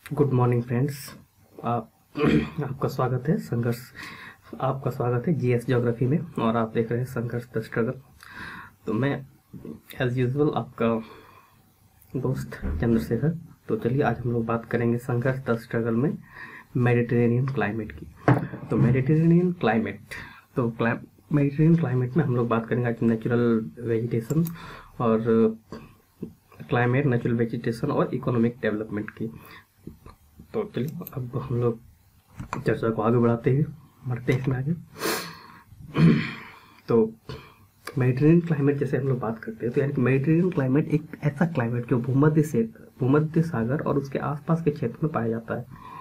Good morning friends. आप आपका स्वागत है जीएस ज्योग्राफी में, और आप देख रहे हैं संघर्ष द स्ट्रगल। तो मैं एज यूजुअल आपका दोस्त चंद्रशेखर। तो चलिए आज हम लोग बात करेंगे संघर्ष द स्ट्रगल में मेडिटेरेनियन क्लाइमेट की। तो मेडिटेरेनियन क्लाइमेट में हम लोग बात करेंगे आज नेचुरल वेजिटेशन और इकोनॉमिक डेवलपमेंट की। तो चलिए अब हम लोग चर्चा को आगे बढ़ाते हैं इसमें आगे। तो मेडिटेरेनियन क्लाइमेट जैसे हम लोग बात करते हैं, तो यानी कि मेडिटेरेनियन क्लाइमेट एक ऐसा क्लाइमेट जो भूमध्य सागर और उसके आसपास के क्षेत्र में पाया जाता है,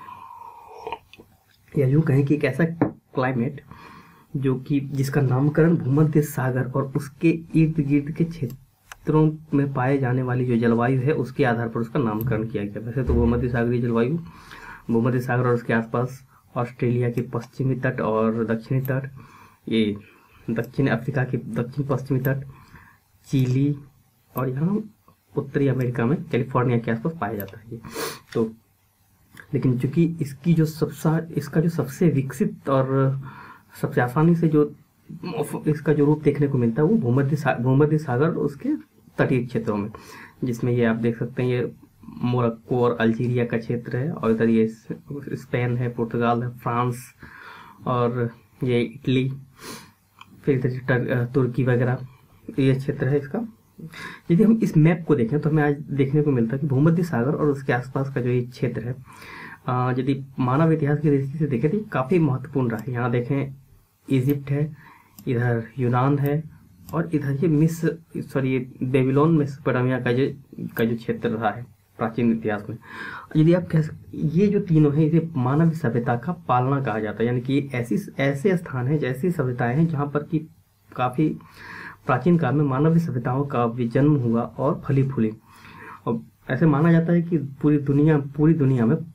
या यूँ कहें कि एक ऐसा क्लाइमेट जो कि जिसका नामकरण भूमध्य सागर और उसके इर्द गिर्द के क्षेत्रों में पाए जाने वाली जो जलवायु है उसके आधार पर उसका नामकरण किया गया। वैसे तो भूमध्य सागरीय जलवायु भूमध्य सागर और उसके आसपास ऑस्ट्रेलिया के पश्चिमी तट और दक्षिणी तट, ये दक्षिण अफ्रीका के दक्षिण पश्चिमी तट, चिली और यहाँ उत्तरी अमेरिका में कैलिफोर्निया के आसपास पाया जाता है। तो लेकिन चूंकि इसका जो सबसे विकसित और सबसे आसानी से जो इसका जो रूप देखने को मिलता है वो भूमध्य सागर और उसके तटीय क्षेत्रों में, जिसमें ये आप देख सकते हैं ये मोरक्को और अल्जीरिया का क्षेत्र है, और इधर ये स्पेन है, पुर्तगाल है, फ्रांस और ये इटली, फिर इधर तुर्की वगैरह ये क्षेत्र है इसका। यदि हम इस मैप को देखें तो हमें आज देखने को मिलता है कि भूमध्य सागर और उसके आसपास का जो ये क्षेत्र है, यदि मानव इतिहास की दृष्टि से देखें तो काफ़ी महत्वपूर्ण रहा है। यहाँ देखें इजिप्ट है, इधर यूनान है, और इधर ये बेबीलोन मेसोपोटामिया का जो क्षेत्र रहा है प्राचीन इतिहास में। यदि आप ये जो तीनों हैं इसे मानव सभ्यता का पालना कहा जाता है, यानी कि ऐसे स्थान हैं, ऐसी सभ्यताएं हैं जहाँ पर कि काफ़ी प्राचीन काल में मानव सभ्यताओं का भी जन्म हुआ और फली फूली। और ऐसे माना जाता है कि पूरी दुनिया में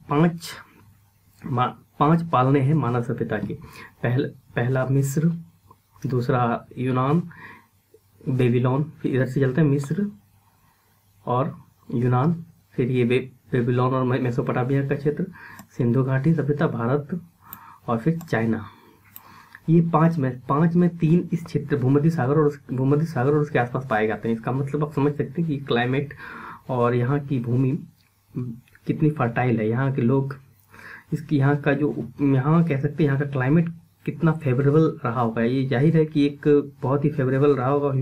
पांच पालने हैं मानव सभ्यता की। पहला मिस्र, दूसरा यूनान, बेबीलोन, फिर इधर से चलते हैं मिस्र और यूनान, फिर ये बेबीलोन और मेसोपोटामिया का क्षेत्र, सिंधु घाटी सभ्यता, भारत, और फिर चाइना। ये पांच में तीन इस क्षेत्र भूमध्य सागर और उसके आसपास पाए जाते हैं। इसका मतलब आप समझ सकते हैं कि क्लाइमेट और यहाँ की भूमि कितनी फर्टाइल है, यहाँ के लोग यहाँ कह सकते हैं यहाँ का क्लाइमेट कितना फेवरेबल रहा होगा। ये जाहिर है कि एक बहुत ही फेवरेबल रहा होगा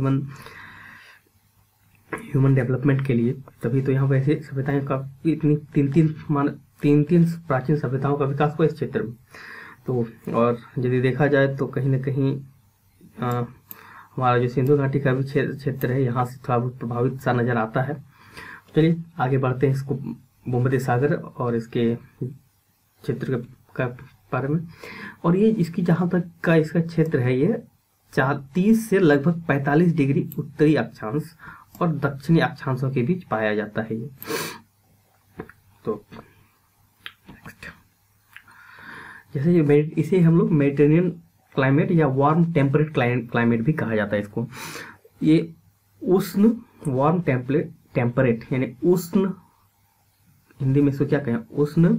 ह्यूमन डेवलपमेंट के लिए, तभी तो यहाँ वैसे सभ्यताएं का इतनी तीन प्राचीन सभ्यताओं का विकास हुआ इस क्षेत्र में। तो और यदि देखा जाए तो कहीं ना कहीं हमारा जो सिंधु घाटी का भी क्षेत्र है यहाँ से थोड़ा बहुत प्रभावित सा नजर आता है। चलिए आगे बढ़ते हैं इसको भूमध्य सागर और इसके क्षेत्र का बारे में। और ये इसकी जहाँ तक का इसका क्षेत्र है ये 30 से लगभग 45 डिग्री उत्तरी अक्षांश और दक्षिणी अक्षांशों के बीच पाया जाता है ये। तो नेक्स्ट, जैसे ये इसे हम लोग मेडिटेरेनियन क्लाइमेट या वार्म टेम्परेट क्लाइमेट भी कहा जाता है इसको। ये उष्ण वार्म टेम्परेट यानी उष्ण, हिंदी में इसको क्या कहें, उष्ण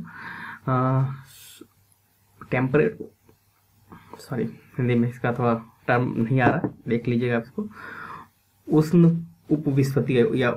टेम्परेट, सॉरी हिंदी में इसका थोड़ा टर्म नहीं आ रहा, देख लीजिएगा इसको। उष्ण उपविस्फीय या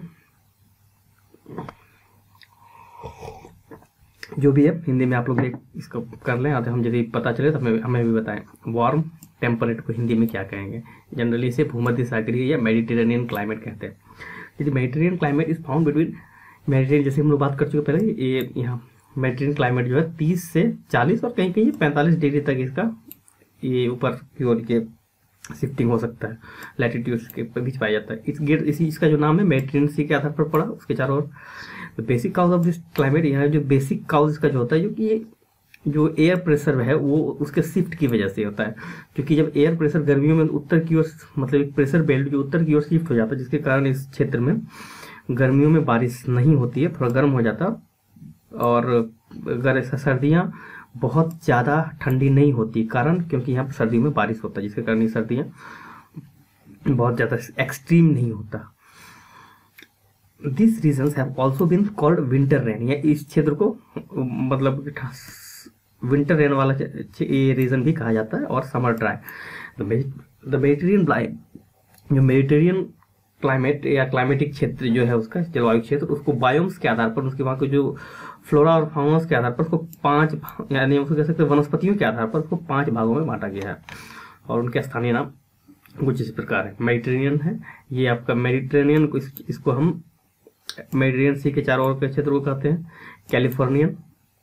जो भी है हिंदी में आप लोग इसको कर लें, और हम यदि पता चले तो हमें भी बताएं वार्म टेम्परेट को हिंदी में क्या कहेंगे। जनरली इसे भूमध्य सागरीय या मेडिटेरेनियन क्लाइमेट कहते हैं। यदि Mediterranean climate is found between Mediterranean, जैसे हम लोग बात कर चुके पहले, ये यहाँ मेडिटेरेनियन क्लाइमेट जो है 30 से 40 और कहीं 45 डिग्री तक इसका ये ऊपर की ओर के शिफ्टिंग हो सकता है, लैटिट्यूड्स के बीच पाया जाता है। इसका जो नाम है मेडिटेरेनियन सी के आधार पर पड़ा, उसके चारों ओर। तो basic cause of this climate यहाँ जो बेसिक काउज इसका जो होता है, जो कि ये जो एयर प्रेशर है वो उसके शिफ्ट की वजह से होता है। क्योंकि जब एयर प्रेशर गर्मियों में उत्तर की ओर, मतलब एक प्रेशर बेल्ट जो उत्तर की ओर शिफ्ट हो जाता है, जिसके कारण इस क्षेत्र में गर्मियों में बारिश नहीं होती है, थोड़ा गर्म हो जाता है। और अगर ऐसा सर्दियाँ बहुत ज़्यादा ठंडी नहीं होती, कारण क्योंकि यहाँ पर सर्दियों में बारिश होता है, जिसके कारण ये सर्दियाँ बहुत ज़्यादा एक्सट्रीम नहीं होता। This regions have also been called winter rain, या इस क्षेत्र को मतलब विंटर रेन वाला ये रीजन भी कहा जाता है, और समर ड्राई। द मेडिटेरियन जो मेडिटेरियन क्लाइमेट या क्लाइमेटिक क्षेत्र जो है उसका जलवायु क्षेत्र, उसको बायोम्स के आधार पर, उसके वहाँ के जो फ्लोरा और फाउना के आधार पर उसको 5 यानी उसको कह सकते हैं वनस्पतियों के आधार पर उसको 5 भागों में बांटा गया है, और उनके स्थानीय नाम कुछ इस प्रकार है। मेडिटेरियन है ये आपका, मेडिटेरियन को इसको हम मेडिटेरियन सी के चारों ओर के क्षेत्र को कहते हैं। Californian,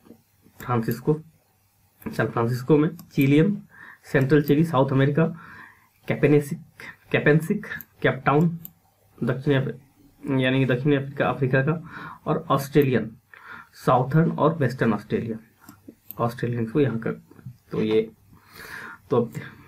San Francisco, Chilean, central Chile South America, कैपेंसिक केपटाउन दक्षिणी अफ्रीका का, और ऑस्ट्रेलियन साउथर्न और वेस्टर्न ऑस्ट्रेलियन को यहाँ का। तो ये तो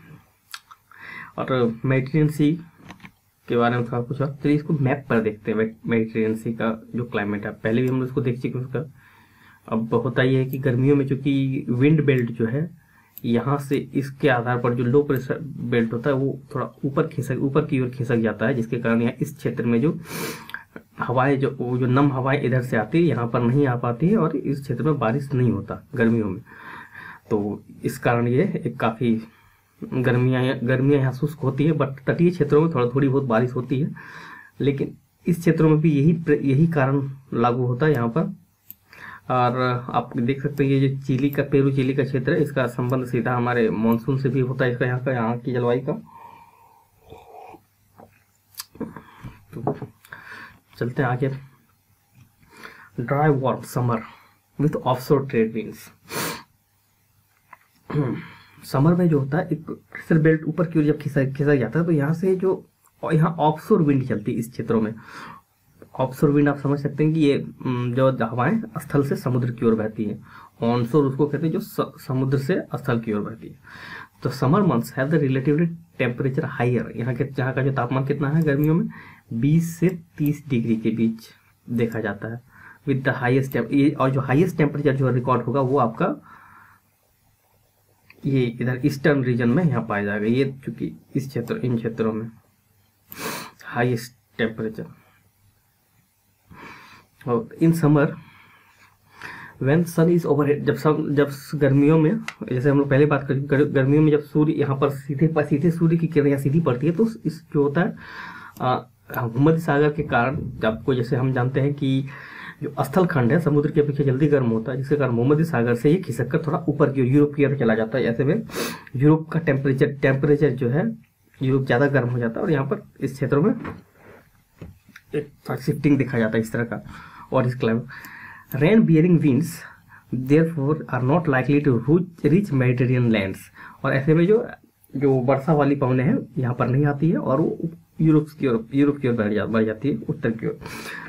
और मेडिटेरियन सी के बारे में थोड़ा कुछ और, तो इसको मैप पर देखते हैं मेडिटेरियन सी का जो क्लाइमेट है। पहले भी हम इसको देख चुके उसका। अब होता ये है कि गर्मियों में चूंकि विंड बेल्ट जो है यहाँ से इसके आधार पर जो लो प्रेशर बेल्ट होता है वो थोड़ा ऊपर की ओर खिसक जाता है, जिसके कारण यहाँ इस क्षेत्र में जो हवाएं जो नम हवाएं इधर से आती है यहाँ पर नहीं आ पाती है, और इस क्षेत्र में बारिश नहीं होता गर्मियों में। तो इस कारण ये एक काफ़ी गर्मियाँ यहाँ शुष्क होती है, बट तटीय क्षेत्रों में थोड़ी बहुत बारिश होती है। लेकिन इस क्षेत्रों में भी यही कारण लागू होता है यहाँ पर। और आप देख सकते हैं ये जो पेरू चिली का क्षेत्र है, इसका संबंध सीधा हमारे मानसून से भी होता है, इसका यहाँ की जलवायु का। तो चलते हैं आगे। Dry warm summer with offshore trade winds. Summer में जो होता है एक प्रेशर बेल्ट ऊपर की ओर जब खिसक जाता है, तो यहाँ से यहाँ ऑफशोर विंड चलती है इस क्षेत्रों में। ऑफशोर विंड आप समझ सकते हैं कि ये जो हवाएं स्थल से समुद्र की ओर बहती हैं। ऑनशोर उसको कहते हैं जो समुद्र से स्थल की ओर बहती है। तो summer months have the relatively temperature higher. यहाँ का जो तापमान कितना है गर्मियों में 20 से 30 डिग्री के बीच देखा जाता है विद द हाईएस्ट। और जो हाईएस्ट टेम्परेचर जो रिकॉर्ड होगा वो आपका ये इधर ईस्टर्न रीजन में यहाँ पाया जाएगा। ये चूंकि इन क्षेत्रों में हाईएस्ट टेम्परेचर। और in summer when sun is overhead, जब गर्मियों में, जैसे हम लोग पहले बात कर, गर्मियों में जब सूर्य यहाँ पर सीधे सूर्य की किरण सीधी पड़ती है, तो इस जो होता है भूमध्य सागर के कारण, आपको जैसे हम जानते हैं कि जो स्थल खंड है समुद्र की अपेक्षा जल्दी गर्म होता है, जिसके कारण भूमध्य सागर से ये खिसक कर थोड़ा ऊपर की यूरोप की ओर चला जाता है। ऐसे में यूरोप का टेम्परेचर जो है यूरोप ज़्यादा गर्म हो जाता है, और यहाँ पर इस क्षेत्रों में एक शिफ्टिंग दिखा जाता है इस तरह का। और इस climate rain bearing winds therefore are not likely to reach Mediterranean lands. और ऐसे में जो वर्षा वाली पवनें हैं यहाँ पर नहीं आती है, और वो यूरोप की ओर बढ़ जाती है उत्तर की ओर।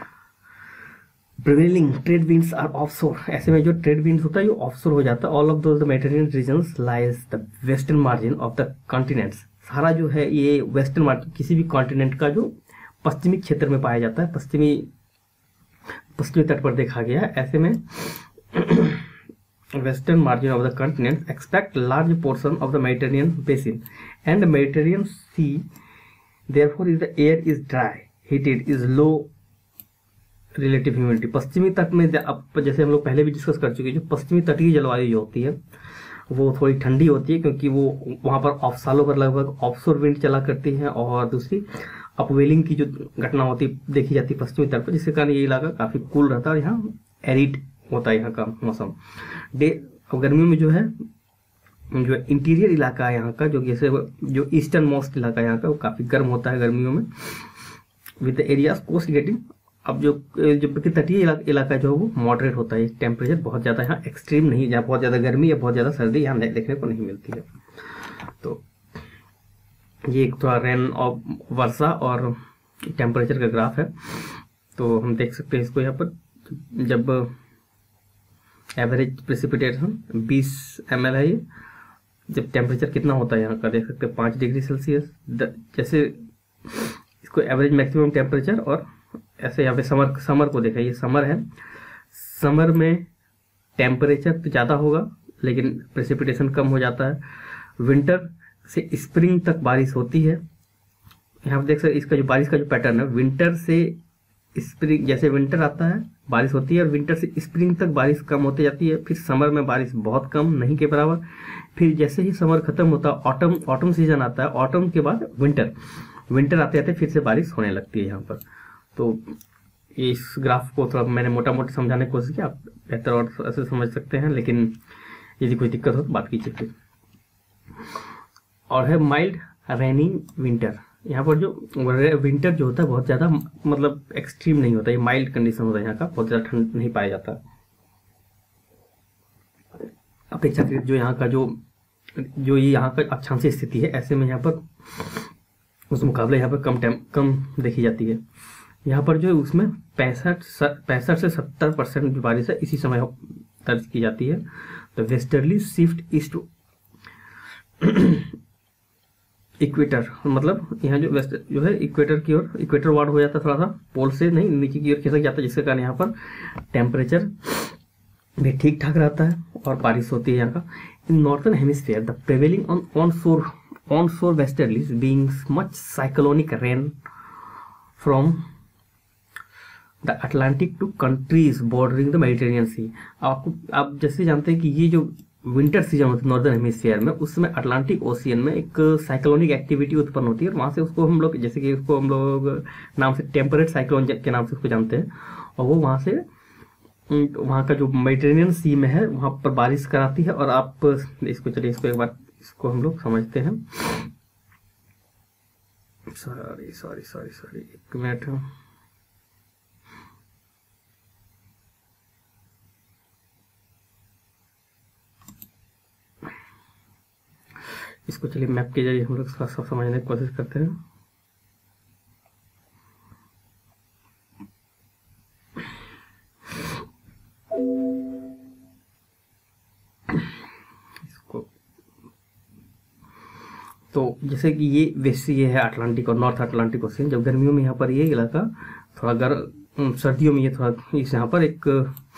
Prevailing trade winds are offshore. ऐसे में जो ट्रेड विंड्स होता है ये ऑफशोर हो जाता है। All of those the Mediterranean regions lies the western margin of the continents. सारा जो है ये वेस्टर्न मार्जिन किसी भी कॉन्टिनेंट का जो पश्चिमी क्षेत्र में पाया जाता है, पश्चिमी तट पर देखा गया है। ऐसे में western margin of the continent expect large portion of the Mediterranean basin and Mediterranean sea, therefore is the air is dry heated is low relative humidity. पश्चिमी तट में अब जैसे हम लोग पहले भी डिस्कस कर चुके हैं, जो पश्चिमी तटीय जलवायु जो होती है वो थोड़ी ठंडी होती है, क्योंकि वो वहाँ पर सालों पर लगभग ऑफशोर विंड चला करती है, और दूसरी अपवेलिंग की जो घटना होती देखी जाती है पश्चिमी तट पर, जिसके कारण ये इलाका काफ़ी कूल रहता है और यहाँ एरिड होता है यहाँ का मौसम। गर्मियों में जो है जो इंटीरियर इलाका है यहाँ का, जो जैसे जो ईस्टर्न मोस्ट इलाका है यहाँ का, वो काफ़ी गर्म होता है गर्मियों में with the areas coast getting. अब जो तटीय इलाका जो है वो मॉडरेट होता है, टेम्परेचर बहुत ज़्यादा यहाँ एक्सट्रीम नहीं, जहाँ बहुत ज़्यादा गर्मी या बहुत ज़्यादा सर्दी यहाँ देखने को नहीं मिलती है। तो ये एक थोड़ा रेन और वर्षा और टेम्परेचर का ग्राफ है। तो हम देख सकते हैं इसको यहाँ पर, जब एवरेज प्रेसिपिटेशन 20 ml है, ये जब टेम्परेचर कितना होता है यहाँ का देख सकते हैं 5 डिग्री सेल्सियस। जैसे इसको एवरेज मैक्सिमम टेम्परेचर, और ऐसे यहाँ पे समर को देखा, ये समर है, समर में टेम्परेचर तो ज़्यादा होगा लेकिन प्रेसिपिटेशन कम हो जाता है। विंटर से स्प्रिंग तक बारिश होती है। यहाँ पे देख सकते इसका जो बारिश का जो पैटर्न है, विंटर से स्प्रिंग, जैसे विंटर आता है बारिश होती है, और विंटर से स्प्रिंग तक बारिश कम होती जाती है, फिर समर में बारिश बहुत कम, नहीं के बराबर, फिर जैसे ही समर खत्म होता है ऑटम सीजन आता है, ऑटम के बाद विंटर आते आते फिर से बारिश होने लगती है यहाँ पर। तो इस ग्राफ को थोड़ा मैंने मोटा मोटा समझाने की कोशिश की, आप बेहतर और ऐसे समझ सकते हैं, लेकिन यदि कोई दिक्कत हो तो बात कीजिए फिर। और है माइल्ड रेनी विंटर। यहाँ पर जो विंटर जो होता है बहुत ज़्यादा मतलब एक्सट्रीम नहीं होता, ये माइल्ड कंडीशन होता है यहाँ का, बहुत ज़्यादा ठंड नहीं पाया जाता अपेक्षाकृत। जो यहाँ का जो ये यहाँ का अक्षांशीय स्थिति है, ऐसे में यहाँ पर उस मुकाबले यहाँ पर कम देखी जाती है। यहाँ पर जो है उसमें 65 से 70% जो बारिश है इसी समय दर्ज की जाती है। तो वेस्टर्ली शिफ्ट ईस्ट इक्वेटर, मतलब यहाँ जो वेस्ट जो है इक्वेटर की ओर, इक्वेटर वार्ड हो जाता है, थोड़ा सा पोल से नहीं नीचे की ओर खिसक जाता है, जिसके कारण यहाँ पर टेम्परेचर भी ठीक ठाक रहता है और बारिश होती है यहाँ का। In northern hemisphere the prevailing on shore westerlies being much cyclonic rain from the Atlantic to countries bordering the Mediterranean sea. आप जैसे जानते हैं कि ये जो विंटर सीजन होती है नॉर्दर्न हेमिस्फीयर में, उसमें अटलांटिक ओशियन में एक साइक्लोनिक एक्टिविटी उत्पन्न होती है, और वहाँ से उसको हम लोग जैसे कि उसको हम लोग नाम से टेम्परेट साइक्लोन के नाम से उसको जानते हैं, और वो वहाँ से वहाँ का जो मेडिटेरियन सी में है वहाँ पर बारिश कराती है। और आप इसको चलिए इसको एक बार इसको हम लोग समझते हैं। सॉरी एक मिनट। इसको चलिए मैप के जरिए हम लोग सब समझने की कोशिश करते हैं। इसको तो जैसे कि ये है अटलांटिक और नॉर्थ अटलांटिक ओशियन। जब गर्मियों में यहाँ पर ये इलाका थोड़ा सर्दियों में ये थोड़ा इस यहाँ पर एक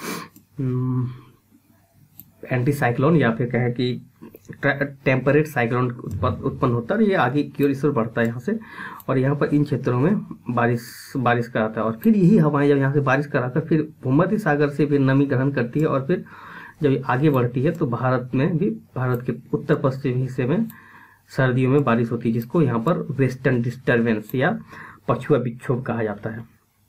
एंटी साइक्लोन या फिर कहें कि टेम्परेट साइक्लोन उत्पन्न होता है, ये आगे की ओर इस ओर बढ़ता है यहाँ से, और यहाँ पर इन क्षेत्रों में बारिश कराता है। और फिर यही हवाएं जब यहाँ से बारिश कराकर फिर भूमध्य सागर से फिर नमी ग्रहण करती है, और फिर जब ये आगे बढ़ती है तो भारत में भी, भारत के उत्तर पश्चिमी हिस्से में सर्दियों में बारिश होती है, जिसको यहाँ पर वेस्टर्न डिस्टर्बेंस या पछुआ विक्षोभ कहा जाता है।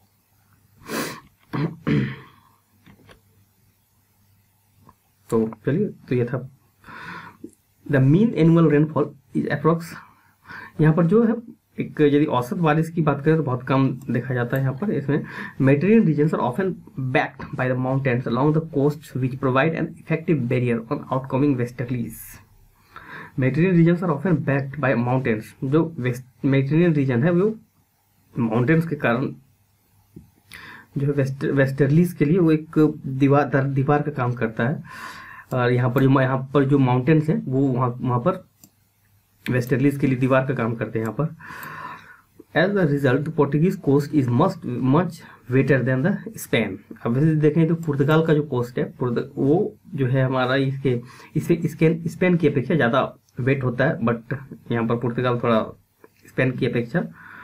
तो चलिए, तो ये था the mean annual rainfall is approx. यहाँ पर जो है एक यदि औसत बारिश की बात करें तो बहुत कम देखा जाता है यहाँ पर। इसमें Mediterranean regions are often backed by the mountains along the coast which provide an effective barrier on outcoming westerlies. Mediterranean regions are often backed by mountains. जो मेडिटेरियन रीजन है वो माउंटेन्स के कारण जो है वेस्टर्लीज के लिए वो एक दीवार का काम करता है। और यहाँ पर जो माउंटेन्स हैं वो वहाँ पर वेस्टर्लीज के लिए दीवार का काम करते हैं यहाँ पर। As a result Portuguese coast is much wetter than the Spain. अब वैसे देखें तो पुर्तगाल का जो कोस्ट है वो जो है हमारा स्पेन की अपेक्षा ज़्यादा वेट होता है, बट यहाँ पर पुर्तगाल थोड़ा स्पेन की अपेक्षा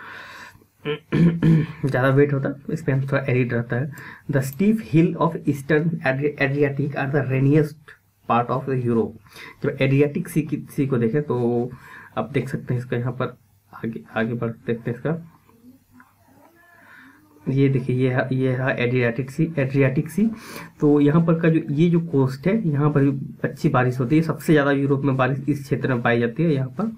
ज़्यादा वेट होता है, स्पेन थोड़ा एरिड रहता है। The steep hill of eastern Adriatic are the rainiest part of Europe. जब एड्रियाटिक सी को देखें तो आप देख सकते हैं इसका, यहाँ पर आगे बढ़ देखते हैं इसका, ये देखिए ये है एड्रियाटिक सी। तो यहाँ पर का ये जो कोस्ट है यहाँ पर अच्छी बारिश होती है, सबसे ज़्यादा यूरोप में बारिश इस क्षेत्र में पाई जाती है यहाँ पर।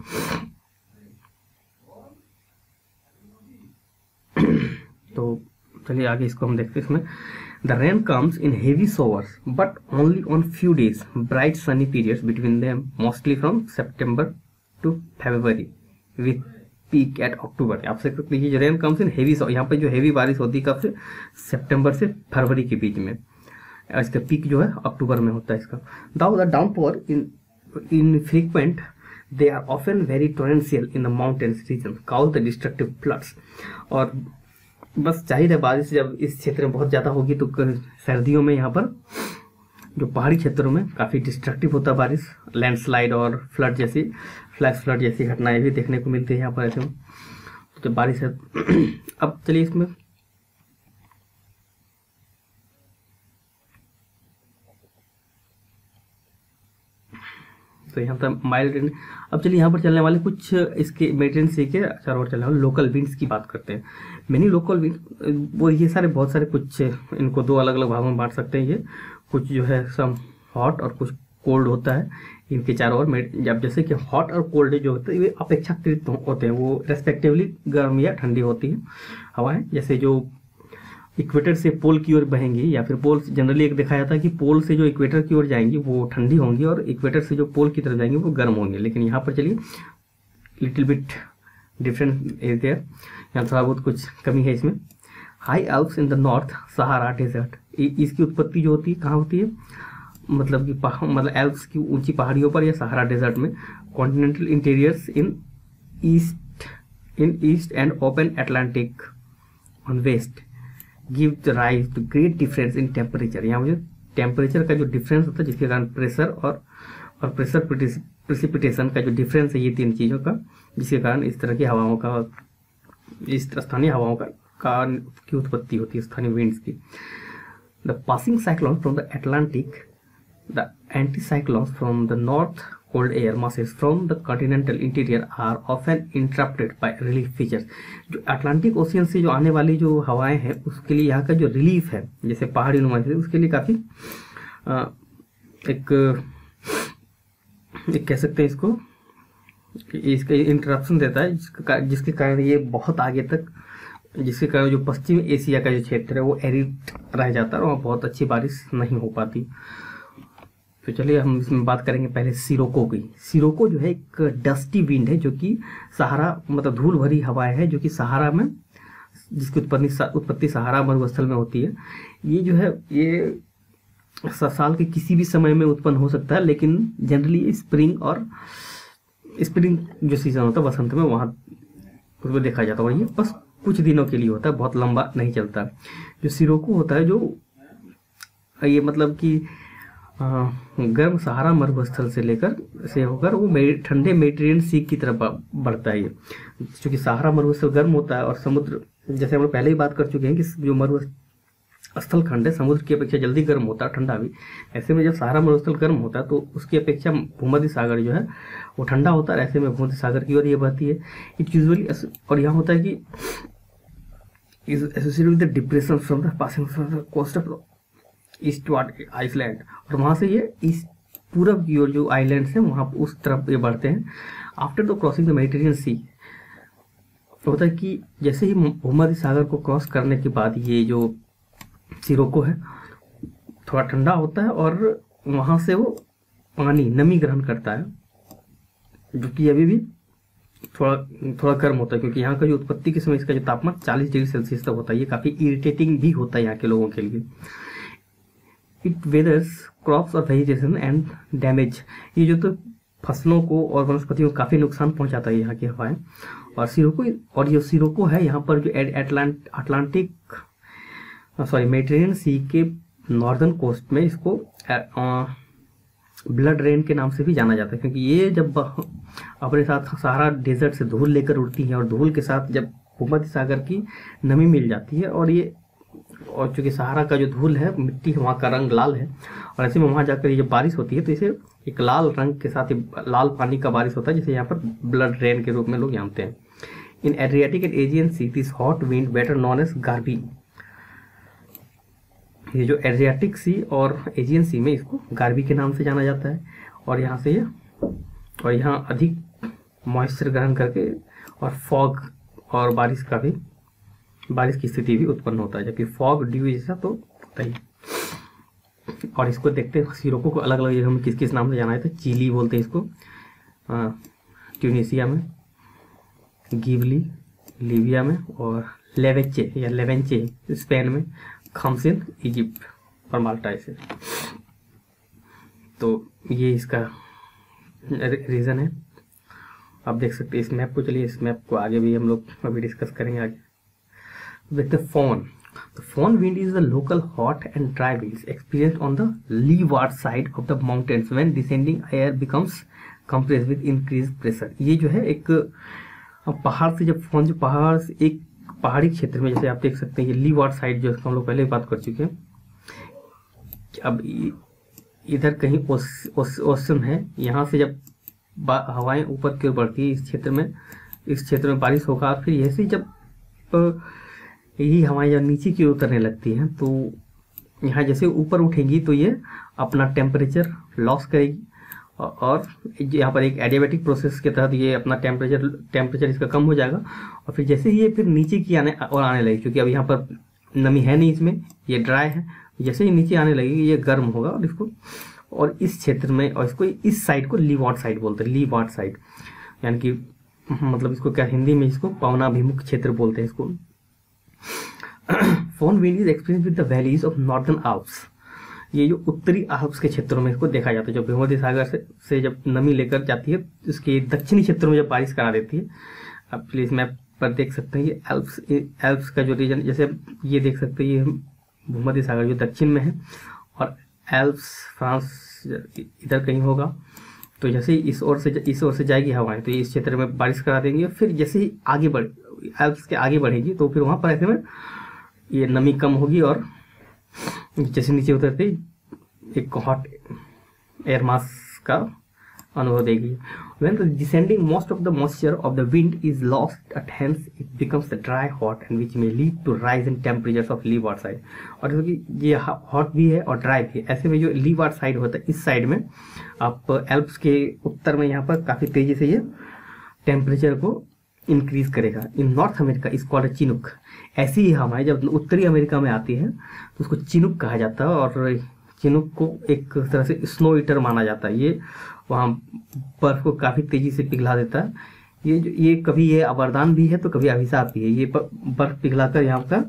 तो चलिए आगे इसको हम देखते हैं। इसमें the rain comes in heavy showers but only on few days, bright sunny periods between them, mostly from September to February with peak at October. आप देख सकते हैं ये रेन कम्स इन हेवी, यहाँ पर जो हेवी बारिश होती है कब से, सितंबर से फरवरी के बीच में। इसका पीक जो है अक्टूबर में होता है इसका। The downpour infrequent, they are often very torrential in the mountains region, cause the destructive floods। और बस चाहिए बारिश जब इस क्षेत्र में बहुत ज़्यादा होगी तो सर्दियों में यहाँ पर जो पहाड़ी क्षेत्रों में काफ़ी डिस्ट्रक्टिव होता है बारिश, लैंडस्लाइड और फ्लड जैसी फ्लैश फ्लड जैसी घटनाएं भी देखने को मिलती है यहाँ पर ऐसे। तो जब बारिश है अब चलिए इसमें तो यहाँ पर माइल्ड रेन। अब चलिए यहाँ पर चलने वाले कुछ इसके मेडिटेरेनियन सी के चारों ओर चलने वाले लोकल विंड्स की बात करते हैं। मेनी लोकल विंड, वो ये सारे बहुत सारे कुछ, इनको दो अलग अलग भागों में बांट सकते हैं। ये कुछ जो है सम हॉट और कुछ कोल्ड होता है इनके चारों ओर। जब जैसे कि हॉट और कोल्ड जो होते हैं वे अपेक्षाकृत होते हैं, वो रेस्पेक्टिवली गर्म या ठंडी होती है हवाएं। जैसे जो इक्वेटर से पोल की ओर बहेंगी, या फिर पोल जनरली एक देखा जाता है कि पोल से जो इक्वेटर की ओर जाएंगी वो ठंडी होंगी और इक्वेटर से जो पोल की तरफ जाएंगी वो गर्म होंगी। लेकिन यहाँ पर चलिए little bit difference is there, यहाँ थोड़ा बहुत कुछ कमी है इसमें। High Alps in the north, Sahara desert, इसकी उत्पत्ति जो होती है कहाँ होती है, मतलब कि मतलब एल्प्स की ऊंची पहाड़ियों पर या सहारा डेजर्ट में। Continental interiors in east and open Atlantic on west give the rise to great difference in temperature. यहाँ मुझे टेम्परेचर का जो डिफरेंस होता है जिसके कारण प्रेशर और प्रेशर प्रेसिपिटेशन का जो डिफरेंस है, ये तीन चीज़ों का, जिसके कारण इस तरह की हवाओं का, इस स्थानीय हवाओं का की उत्पत्ति होती है, स्थानीय विंड्स की। The passing cyclone from the Atlantic, the anticyclones from the north cold air masses from the continental interior are often interrupted by relief features। जो अटलांटिक ओशियन से जो आने वाली जो हवाएं हैं उसके लिए यहाँ का जो रिलीफ है, जैसे पहाड़ी नुमा से, उसके लिए काफ़ी एक कह सकते हैं इसको, इसका इंटरप्शन देता है, जिसके कारण ये बहुत आगे तक, जिसके कारण जो पश्चिम एशिया का जो क्षेत्र है वो एरिड रह जाता है और वहाँ बहुत अच्छी बारिश नहीं हो पाती। तो चलिए हम इसमें बात करेंगे पहले सिरोको की। सिरोको जो है एक डस्टी विंड है जो कि सहारा, मतलब धूल भरी हवाएं है जो कि सहारा में, जिसकी उत्पत्ति सहारा मरुस्थल में होती है। ये जो है ये साल के किसी भी समय में उत्पन्न हो सकता है, लेकिन जनरली स्प्रिंग जो सीजन होता है वसंत में, वहाँ उसमें देखा जाता है। और ये बस कुछ दिनों के लिए होता है, बहुत लंबा नहीं चलता। जो सिरोको होता है, जो ये मतलब कि गर्म सहारा मरुस्थल से लेकर से होकर वो ठंडे मेडिटेरियन सी की तरफ बढ़ता है। क्योंकि सहारा मरुस्थल गर्म होता है और समुद्र, जैसे हम लोग पहले ही बात कर चुके हैं कि जो मरुस्थल खंड है समुद्र की अपेक्षा जल्दी गर्म होता है, ठंडा भी। ऐसे में जब सहारा मरुस्थल गर्म होता है तो उसकी अपेक्षा भूमध्य सागर जो है वो ठंडा होता है। ऐसे में भूमध्य सागर की ओर ये बहती है। इट यूजुअली, और यहाँ होता है कि is associated with the depression from the passing from the coast of eastward Iceland, और वहाँ से ये ईस्ट पूरब की ओर जो आइलैंड्स हैं वहाँ उस तरफ ये बढ़ते हैं। After the crossing the Mediterranean sea, होता है कि जैसे ही भूमध्य सागर को क्रॉस करने के बाद ये जो सिरोको है थोड़ा ठंडा होता है और वहाँ से वो पानी नमी ग्रहण करता है, जो कि अभी भी थोड़ा गर्म होता है, क्योंकि यहाँ का जो उत्पत्ति के समय इसका जो तापमान 40 डिग्री सेल्सियस तक होता है। ये काफ़ी इरिटेटिंग भी होता है यहाँ के लोगों के लिए। इट वेदर्स क्रॉप्स और वेजिटेशन एंड डैमेज, ये जो तो फसलों को और वनस्पतियों को काफ़ी नुकसान पहुंचाता है यहाँ की हवाएं। और सिरोको है यहाँ पर जो मेडिटेरियन सी के नॉर्दर्न कोस्ट में इसको ब्लड रेन के नाम से भी जाना जाता है, क्योंकि ये जब अपने साथ सहारा डेजर्ट से धूल लेकर उड़ती है और धूल के साथ जब भूमध्य सागर की नमी मिल जाती है, और चूंकि सहारा का जो धूल है, मिट्टी वहाँ का रंग लाल है, और ऐसे में वहाँ जाकर ये जब बारिश होती है तो इसे एक लाल रंग के साथ लाल पानी का बारिश होता है, जिसे यहाँ पर ब्लड रेन के रूप में लोग जानते हैं। In Adriatic and Aegean sea this hot wind better known as garbi, ये जो एड्रियाटिक सी और एजियन सी में इसको गार्बी के नाम से जाना जाता है। और यहाँ से यहाँ अधिक मॉइस्चर ग्रहण करके और फॉग और बारिश की स्थिति भी उत्पन्न होता है, जबकि फॉग ड्यू जैसा तो होता ही। और इसको देखते हैं सिरोको को अलग अलग जगह में किस किस नाम से जाना है। तो चिली बोलते हैं इसको ट्यूनिसिया में, गिबली लीबिया में, और लेवेंचे या लेवेंचे स्पेन में, खमसिन इजिप्ट और माल्टा ऐसे। तो ये इसका रीज़न है। आप देख सकते हैं इस मैप को। चलिए इस मैप को आगे भी हम लोग अभी डिस्कस करेंगे आगे। देखते हैं fohn. The fohn wind is the local hot and dry winds experienced on the leeward side of the mountains when descending air becomes compressed with increased pressure। ये जो है एक पहाड़ से जब फोन, जो पहाड़ से एक पहाड़ी क्षेत्र में, जैसे आप देख सकते हैं ये लीवार्ड साइड जो हम लोग पहले बात कर चुके हैं। अब इधर कहीं ओशन है, यहाँ से जब हवाएं ऊपर की ओर बढ़ती है इस क्षेत्र में बारिश होगा। फिर ऐसे जब यही हवाएं जब नीचे की ओर उतरने लगती हैं तो यहाँ जैसे ऊपर उठेंगी तो ये अपना टेम्परेचर लॉस करेगी, और यहाँ पर एक एडियाबैटिक प्रोसेस के तहत ये अपना टेम्परेचर इसका कम हो जाएगा। और फिर जैसे ही ये फिर नीचे की आने लगेगी, क्योंकि अब यहाँ पर नमी है नहीं, इसमें ये ड्राई है, जैसे ही नीचे आने लगेगी ये गर्म होगा और इसको, और इस क्षेत्र में, और इसको इस साइड को लीवार्ड साइड बोलते हैं, लीवार्ड साइड, यानी कि मतलब इसको क्या हिंदी में इसको पवनाभिमुख क्षेत्र बोलते हैं इसको। Fohn wind is experience with the valleys of northern Alps. ये जो उत्तरी आल्प्स के क्षेत्रों में इसको देखा जाता है, जो भूमध्य सागर से जब नमी लेकर जाती है उसके दक्षिणी क्षेत्रों में जब बारिश करा देती है। आप प्लीज मैप पर देख सकते हैं ये एल्प्स का जो रीजन, जैसे ये देख सकते हैं ये भूमध्य सागर जो दक्षिण में है, और एल्प्स फ्रांस इधर कहीं होगा। तो जैसे ही इस ओर से जाएगी हवाएं तो इस क्षेत्र में बारिश करा देंगे। फिर जैसे ही आगे एल्प्स के आगे बढ़ेगी तो फिर वहां पर ऐसे में ये नमी कम होगी, और जैसे नीचे उतरते एक हॉट एयर मास का अनुभव देगी। When descending, most of the moisture of the wind is lost, and hence it becomes dry, hot, and which may lead to rise in temperatures of leeward side. और क्योंकि ये hot भी है और dry भी है, ऐसे में जो लीवार्ड साइड होता है, इस साइड में आप एल्प्स के उत्तर में यहाँ पर काफी तेजी से ये टेम्परेचर को इंक्रीज करेगा। In North America is called chinook. ऐसी ही हवाएं जब उत्तरी अमेरिका में आती है तो उसको चिनुक कहा जाता है, और चिनुक को एक तरह से स्नो ईटर माना जाता है। ये वहाँ बर्फ को काफी तेजी से पिघला देता है। ये कभी ये वरदान भी है तो कभी अभिशाप भी है। ये बर्फ पिघलाकर यहाँ का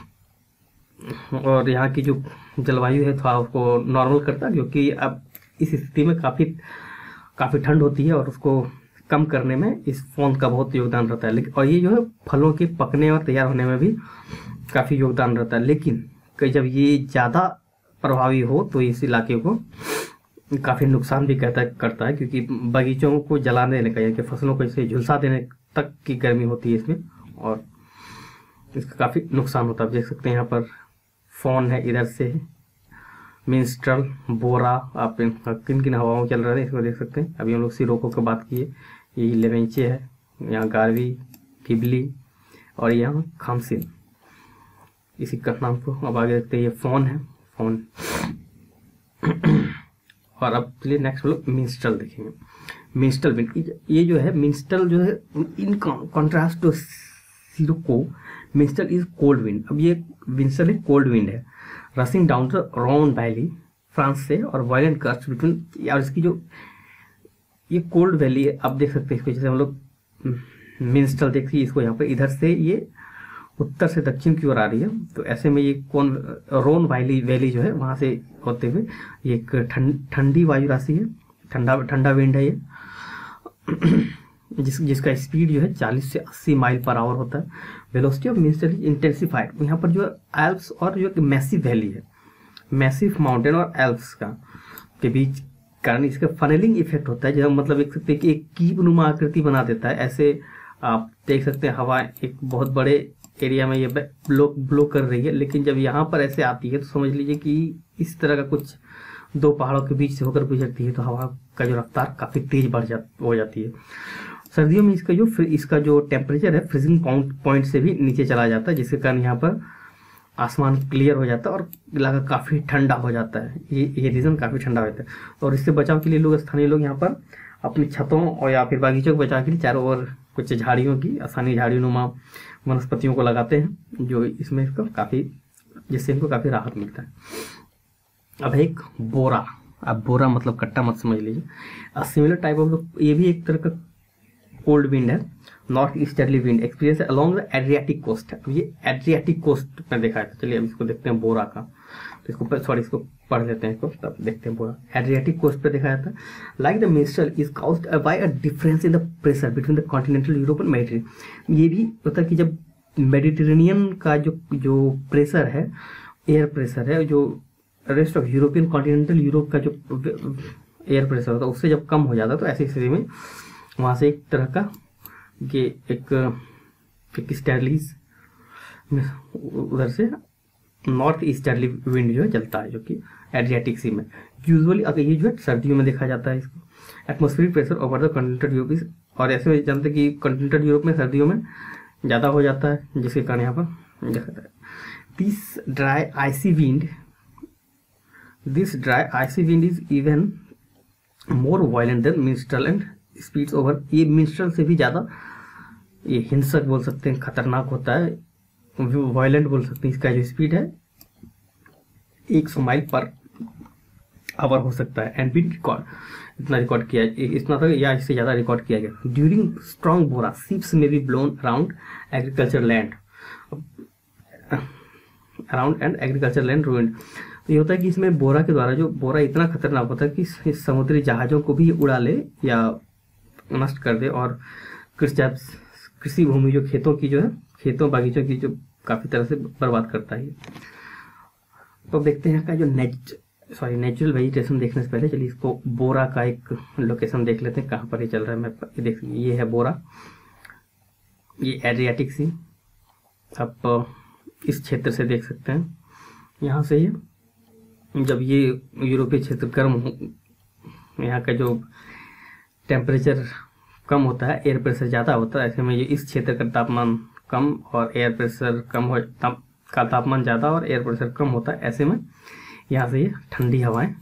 और यहाँ की जो जलवायु है थोड़ा उसको नॉर्मल करता है, क्योंकि अब इस स्थिति में काफी ठंड होती है और उसको कम करने में इस फोन का बहुत योगदान रहता है। लेकिन और ये जो है फलों के पकने और तैयार होने में भी काफी योगदान रहता है। लेकिन जब ये ज्यादा प्रभावी हो तो इस इलाके को काफी नुकसान भी करता है, क्योंकि बगीचों को जला देने का, यानी कि फसलों को इसे झुलसा देने तक की गर्मी होती है इसमें, और इसका काफी नुकसान होता है। आप देख सकते हैं यहाँ पर फोन है, इधर से मिंस्ट्रल, बोरा, आप किन किन हवाओं चल रहे हैं इसको देख सकते हैं। अभी हम लोग सिरोको की बात किए, ये लेवेंचे है, यहाँ गारवी, किबली, और यहाँ खामसिन, इसी का नाम को अब आगे देखते हैं। ये फोन है, फोन। और अब चलिए नेक्स्ट हम लोग मिंस्ट्रल देखेंगे। मिंस्ट्रल विंड, ये जो है मिंस्ट्रल जो है in contrast to sirocco, mistral is cold wind. अब ये मिंस्ट्रल एक कोल्ड विंड है, rushing down the Rhone valley France से, और वायलेंट गस्ट बिटवीन, और इसकी जो ये कोल्ड वैली है, आप देख सकते हैं इसको, जैसे हम लोग मिंस्ट्रल देखिए इसको, यहाँ पे इधर से ये उत्तर से दक्षिण की ओर आ रही है, तो ऐसे में ये रोन वैली जो है वहां से होते हुए ये एक ठंडी वायु राशि है, ठंडा विंड है ये, जिसका स्पीड जो है 40 से 80 माइल पर आवर होता है। Velocity of mistral intensified. यहाँ पर जो एल्प्स और जो मैसिव वैली है, मैसिव माउंटेन और एल्प्स के बीच कारण इसका फनेलिंग इफेक्ट होता है, जब मतलब देख सकते हैं कि एक कीप नुमा आकृति बना देता है। ऐसे आप देख सकते हैं हवा एक बहुत बड़े एरिया में ये ब्लो कर रही है, लेकिन जब यहाँ पर ऐसे आती है तो समझ लीजिए कि इस तरह का कुछ दो पहाड़ों के बीच से होकर गुजरती है, तो हवा का जो रफ्तार काफी तेज हो जाती है। सर्दियों में इसका जो टेम्परेचर है फ्रीजिंग पॉइंट से भी नीचे चला जाता है, जिसके कारण यहाँ पर आसमान क्लियर हो जाता है और इलाका काफी ठंडा हो जाता है। ये रीजन काफी ठंडा हो जाता है, और इससे बचाव के लिए स्थानीय लोग यहाँ पर अपनी छतों और या फिर बागीचों को बचाव के लिए चारों ओर कुछ झाड़ियों की, आसानी झाड़ीनुमा वनस्पतियों को लगाते हैं, जो इसमें इसको जिससे इनको काफी राहत मिलता है। अब एक बोरा, अब बोरा मतलब कट्टा मत समझ लीजिए। सिमिलर टाइप ऑफ, ये भी एक तरह का कोल्ड विंड है, north easterly wind experience along the Adriatic coast. अब ये एड्रियाटिक कोस्ट में देखा है, चलिए अब इसको देखते हैं बोरा का, तो इसको पढ़ लेते हैं, इसको तब देखते हैं बोरा। एड्रियाटिक कोस्ट पे देखा जाता है। Like the mistral is caused by a difference in the pressure between the continental Europe and Mediterranean. ये भी होता है कि जब मेडिटेरेनियन का जो प्रेशर है, एयर प्रेशर है, जो rest of European continental Europe का जो एयर प्रेशर होता है उससे जब कम हो जाता है, तो ऐसी स्थिति में वहां से एक तरह का ये एक स्टर्लीज उधर से नॉर्थ ईस्टर्ली विंड जो है चलता है, जो कि एड्रियाटिक सी में। यूजुअली अगर ये जो है सर्दियों में देखा जाता है इसको। Atmospheric pressure over the continental Europe is, और ऐसे में जानते हैं कि कॉन्टिनेंटल यूरोप में सर्दियों में ज़्यादा हो जाता है, जिसके कारण यहाँ पर देखा जाता है। This dry icy wind is even more violent than mistral and speeds over. ये मिनिस्ट्रल से भी ज़्यादा ये हिंसक बोल सकते हैं, खतरनाक होता है, वायलेंट बोल सकते हैं। इसका जो स्पीड है 100 माइल पर आवर हो सकता है। एंड बिन रिकॉर्ड, इतना रिकॉर्ड किया, इतना तक या इससे ज़्यादा रिकॉर्ड किया गया। During strong bora ships may be blown around agriculture land ruined. तो ये होता है कि इसमें बोरा के द्वारा, जो बोरा इतना खतरनाक होता है कि इस समुद्री जहाज़ों को भी उड़ा ले या नष्ट कर दे, और कृषि भूमि जो खेतों की जो है, खेतों बागीचों की जो काफ़ी तरह से बर्बाद करता है। तो देखते हैं का जो नेचुरल वेजिटेशन देखने से पहले चलिए इसको बोरा का एक लोकेशन देख लेते हैं, कहाँ पर ये चल रहा है मैप पर। देख ये है बोरा, ये एड्रियाटिक सी, आप इस क्षेत्र से देख सकते हैं। यहाँ से ये जब ये यूरोपीय क्षेत्र गर्म हो, यहाँ का जो टेम्परेचर कम होता है, एयर प्रेशर ज़्यादा होता है, ऐसे में ये इस क्षेत्र का तापमान कम और एयर प्रेशर कम हो, का तापमान ज़्यादा और एयर प्रेशर कम होता है। ऐसे में यहाँ से ये ठंडी हवाएं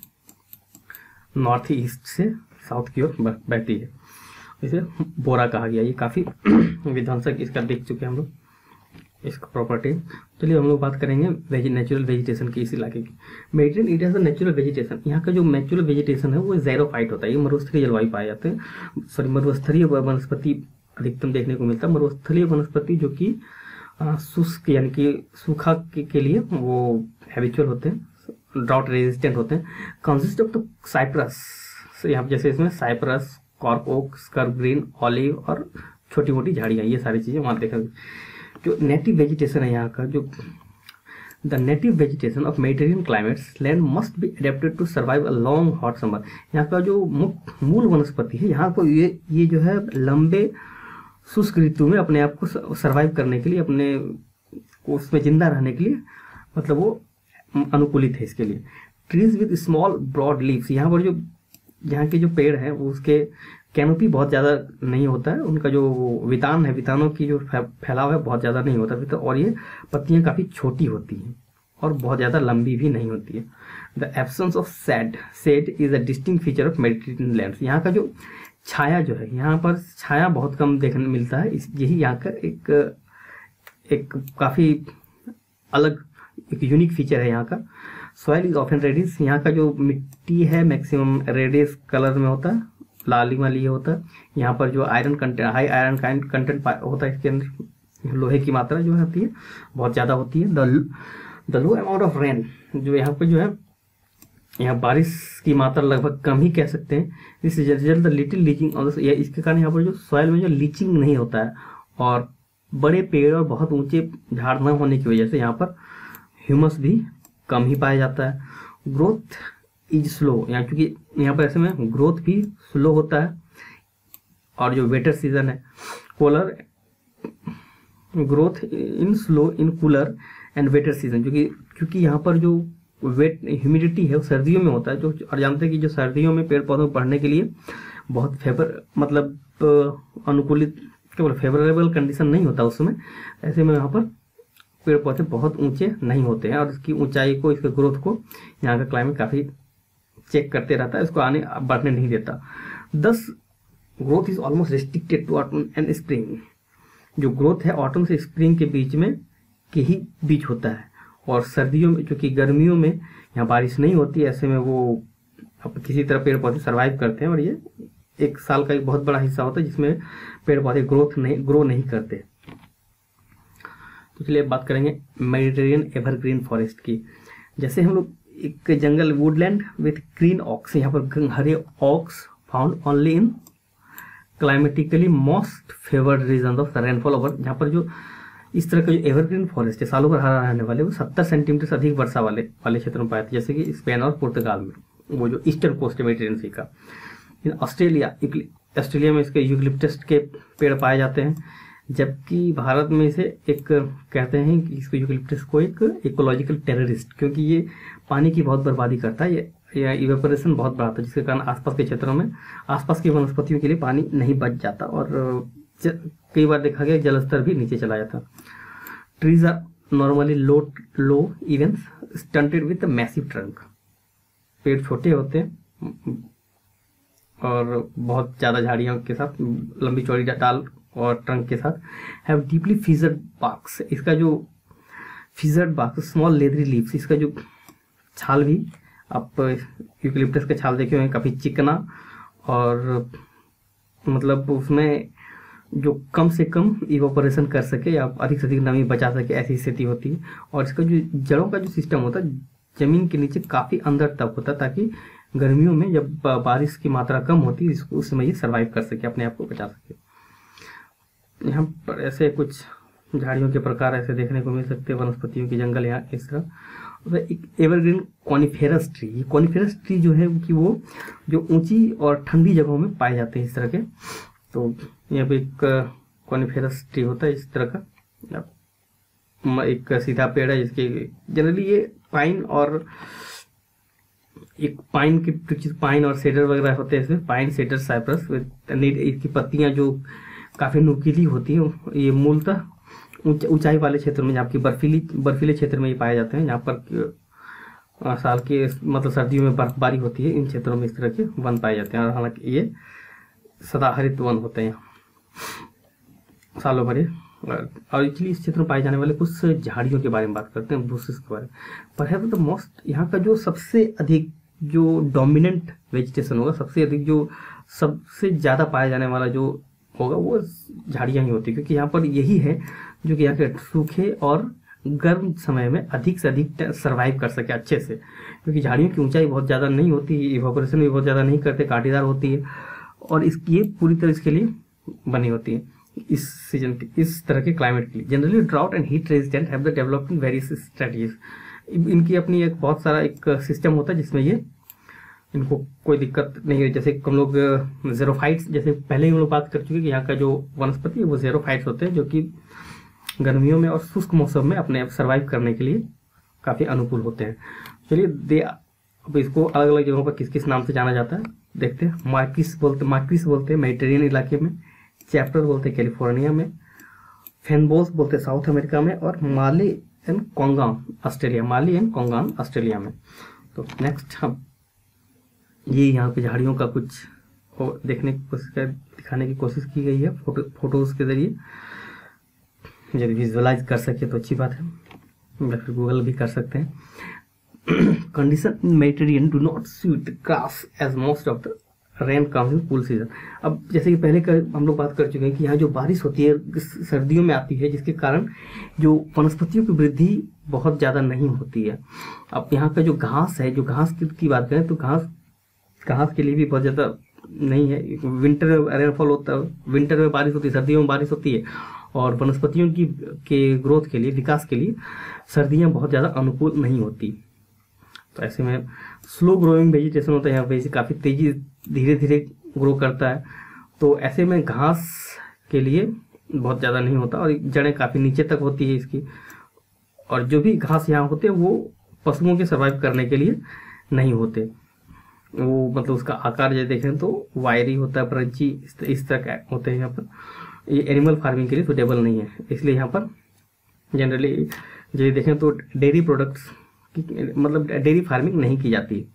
नॉर्थ ईस्ट से साउथ की ओर बहती है, इसे बोरा कहा गया। ये काफ़ी विध्वंसक इसका देख चुके हैं हम लोग, इसका प्रॉपर्टी। चलिए हम लोग बात करेंगे नेचुरल वेजिटेशन की इस इलाके की। मेडिटेरियन एरिया का नेचुरल वेजिटेशन, यहाँ का जो नेचुरल वेजिटेशन है वो ज़ेरोफाइट होता है। ये मरुस्थलीय जलवायु पाए जाते हैं, सॉरी मरुस्थलीय वनस्पति अधिकतम देखने को मिलता है। मरुस्थलीय वनस्पति जो कि शुष्क यानी कि सूखा के लिए वो हैबिचुअल होते हैं, ड्राउट रेजिस्टेंट होते हैं। कंसिस्ट ऑफ द साइप्रस, यहाँ जैसे इसमें cypress, cork oak, scrub green, olive और छोटी मोटी झाड़ियाँ, ये सारी चीज़ें वहाँ देखा। जो नेटिव वेजिटेशन है यहाँ का, जो the native vegetation of Mediterranean climates land must be adapted to survive a long hot summer. यहाँ का जो मूल वनस्पति है, यहाँ को ये जो है लंबे शुष्क ऋतु में अपने आप को सर्वाइव करने के लिए, अपने उसमें जिंदा रहने के लिए, मतलब वो अनुकूलित है इसके लिए। Trees with small broad leaves, यहाँ पर जो यहाँ के जो पेड़ हैं वो उसके कैनोपी बहुत ज़्यादा नहीं होता है, उनका जो वितान है, वितानों की जो फैलाव है बहुत ज़्यादा नहीं होता, और ये पत्तियाँ काफ़ी छोटी होती हैं और बहुत ज़्यादा लंबी भी नहीं होती है। The absence of shade is a distinct feature of Mediterranean lands. यहाँ का जो छाया जो है, यहाँ पर छाया बहुत कम देखने मिलता है, यही यहाँ का एक काफ़ी अलग एक यूनिक फीचर है यहाँ का। सॉइल इज ऑफन रेडिश, यहाँ का जो मिट्टी है मैक्सिमम रेडिश कलर में होता है, लाली वाली होता है। यहाँ पर जो iron content, high iron content होता है इसके अंदर, लोहे की मात्रा जो होती है बहुत ज़्यादा होती है। The low amount of rain, जो यहाँ पर जो है, यहाँ बारिश की मात्रा लगभग कम ही कह सकते हैं। इस result the little leaching on the, इसके कारण यहाँ पर जो सॉइल में जो लीचिंग नहीं होता है, और बड़े पेड़ और बहुत ऊंचे झाड़ न होने की वजह से यहाँ पर ह्यूमस भी कम ही पाया जाता है। ग्रोथ इज स्लो, यहाँ क्योंकि यहाँ पर ऐसे में ग्रोथ भी स्लो होता है। और जो वेटर सीजन है, cooler growth in slow in cooler and wetter season, क्योंकि यहाँ पर जो वेट ह्यूमिडिटी है वो सर्दियों में होता है, जो और जानते हैं कि जो सर्दियों में पेड़ पौधों को बढ़ने के लिए बहुत अनुकूलित केवल फेवरेबल कंडीशन नहीं होता उस समय। ऐसे में यहाँ पर पेड़ पौधे बहुत ऊंचे नहीं होते हैं, और इसकी ऊंचाई को, इसके ग्रोथ को यहाँ का क्लाइमेट काफ़ी चेक करते रहता है, इसको आने बढ़ने नहीं देता। Thus growth is almost restricted to autumn and spring. जो ग्रोथ है ऑटम से स्प्रिंग के बीच में के ही बीच होता है, और सर्दियों में, क्योंकि गर्मियों में यहाँ बारिश नहीं होती, ऐसे में वो अब किसी तरह पेड़ पौधे सर्वाइव करते हैं, और ये एक साल का एक बहुत बड़ा हिस्सा होता है जिसमें पेड़ पौधे ग्रो नहीं करते। तो चलिए बात करेंगे मेडिटेरियन एवरग्रीन फॉरेस्ट की। जैसे हम लोग एक जंगल वुडलैंड विथ ग्रीन ऑक्स, यहाँ पर हरे oaks found only in climatically most favoured region of rainfall over, जहाँ पर जो इस तरह का जो एवरग्रीन फॉरेस्ट है, सालों भर हरा रहने वाले, वो 70 सेंटीमीटर से अधिक वर्षा वाले क्षेत्रों में पाए थे, जैसे कि स्पेन और पुर्तगाल में, वो जो ईस्टर्न कोस्ट है मेडिटेरियन सी का। इन ऑस्ट्रेलिया में इसके यूकलिप्टस के पेड़ पाए जाते हैं, जबकि भारत में इसे एक कहते हैं कि इसको यूकलिप्टस को एक इकोलॉजिकल टेररिस्ट, क्योंकि ये पानी की बहुत बर्बादी करता है, या इवेपोरेशन बहुत बढ़ाता है, जिसके कारण आसपास के क्षेत्रों में आसपास की वनस्पतियों के लिए पानी नहीं बच जाता और कई बार देखा गया जल स्तर भी नीचे चला जाता। Trees are normally low even stunted with massive trunk. पेड़ छोटे होते हैं और बहुत ज़्यादा झाड़ियों के साथ लंबी चौड़ी डाल और ट्रंक के साथ। Have deeply fissured barks. इसका जो fissured bark, small leathery leaves, इसका जो छाल भी, आप यूकलिप्टस का छाल देखे होंगे, काफ़ी चिकना और मतलब उसमें जो कम से कम इवोपरेशन कर सके या अधिक से अधिक नमी बचा सके, ऐसी स्थिति होती है। और इसका जो जड़ों का जो सिस्टम होता है जमीन के नीचे काफ़ी अंदर तक होता है, ताकि गर्मियों में जब बारिश की मात्रा कम होती है उस समय ये सर्वाइव कर सके, अपने आप को बचा सके। यहाँ पर ऐसे कुछ झाड़ियों के प्रकार ऐसे देखने को मिल सकते हैं, वनस्पतियों के जंगल यहाँ इस तरह। एक एवरग्रीन कॉनिफेरस ट्री, ये कॉनिफेरस ट्री जो है कि वो जो ऊंची और ठंडी जगहों में पाए जाते हैं इस तरह के। तो यहाँ पे एक कॉनिफेरस ट्री होता है इस तरह का, एक सीधा पेड़ है जिसके जनरली ये पाइन और एक पाइन के पाइन और सेडर वगैरह होते हैं इसमें, पाइन सेडर साइप्रस। इसकी पत्तियां जो काफी नुकीली होती हैं, ये मूलतः ऊंचाई वाले क्षेत्र में, जहाँ की बर्फीले क्षेत्र में ये पाए जाते हैं, जहाँ पर साल के मतलब सर्दियों में बर्फबारी होती है, इन क्षेत्रों में इस तरह के वन पाए जाते हैं। और हालांकि ये सदाहरित वन होते हैं सालों भर। और एक्चुअली इस क्षेत्र में पाए जाने वाले कुछ झाड़ियों के बारे में बात करते हैं, बुशेस के बारे में। परहैप्स द मोस्ट, यहाँ का जो सबसे अधिक जो डोमिनेंट वेजिटेशन होगा, सबसे अधिक जो सबसे ज़्यादा पाया जाने वाला जो होगा वो झाड़ियाँ ही होती है, क्योंकि यहाँ पर यही है जो कि यहाँ के सूखे और गर्म समय में अधिक से अधिक सर्वाइव कर सके अच्छे से, क्योंकि झाड़ियों की ऊंचाई बहुत ज़्यादा नहीं होती, इवोपरेशन भी बहुत ज़्यादा नहीं करते, कांटेदार होती है और ये पूरी तरह इसके लिए बनी होती है इस सीजन के, इस तरह के क्लाइमेट के लिए। Generally drought and heat resistant have the developing various strategies. इनकी अपनी एक बहुत सारा एक सिस्टम होता है जिसमें ये इनको कोई दिक्कत नहीं है। जैसे हम लोग ज़ेरोफाइट्स, जैसे पहले ही हम लोग बात कर चुके हैं कि यहाँ का जो वनस्पति है वो ज़ेरोफाइट्स होते हैं, जो कि गर्मियों में और शुष्क मौसम में अपने आप सर्वाइव करने के लिए काफ़ी अनुकूल होते हैं। चलिए अब इसको अलग अलग जगहों पर किस किस नाम से जाना जाता है देखते हैं। मार्किस बोलते हैं मेडिटेरियन इलाके में, चैप्टर बोलते हैं कैलिफोर्निया में, फेनबोस बोलते हैं साउथ अमेरिका में, और माली एंड कोंगान ऑस्ट्रेलिया में। तो नेक्स्ट हम ये यहाँ पे झाड़ियों का कुछ देखने की कोशिश दिखाने की कोशिश की गई है फोटोज के जरिए। यदि विजुअलाइज कर सके तो अच्छी बात है, या फिर गूगल भी कर सकते हैं। Condition in Mediterranean do not suit grass as most of the rain comes in cool season. अब जैसे कि पहले हम लोग बात कर चुके हैं कि यहाँ जो बारिश होती है सर्दियों में आती है, जिसके कारण जो वनस्पतियों की वृद्धि बहुत ज़्यादा नहीं होती है। अब यहाँ का जो घास है, जो घास की बात करें तो घास के लिए भी बहुत ज़्यादा नहीं है। विंटर में रेनफॉल होता है, विंटर में बारिश होती है, सर्दियों में बारिश होती है, और वनस्पतियों के ग्रोथ के लिए, विकास के लिए सर्दियाँ बहुत ज़्यादा अनुकूल नहीं होती। तो ऐसे में स्लो ग्रोइंग वेजिटेशन होता है, यहाँ पे काफ़ी तेजी धीरे धीरे ग्रो करता है। तो ऐसे में घास के लिए बहुत ज़्यादा नहीं होता और जड़ें काफ़ी नीचे तक होती है इसकी, और जो भी घास यहाँ होते हैं वो पशुओं के सर्वाइव करने के लिए नहीं होते। वो मतलब उसका आकार जो देखें तो वायरी होता है, ब्रंची इस तरह का होते हैं। यहाँ पर ये एनिमल फार्मिंग के लिए सुटेबल नहीं है, इसलिए यहाँ पर जनरली जो देखें तो डेयरी प्रोडक्ट्स मतलब डेयरी फार्मिंग नहीं की जाती है।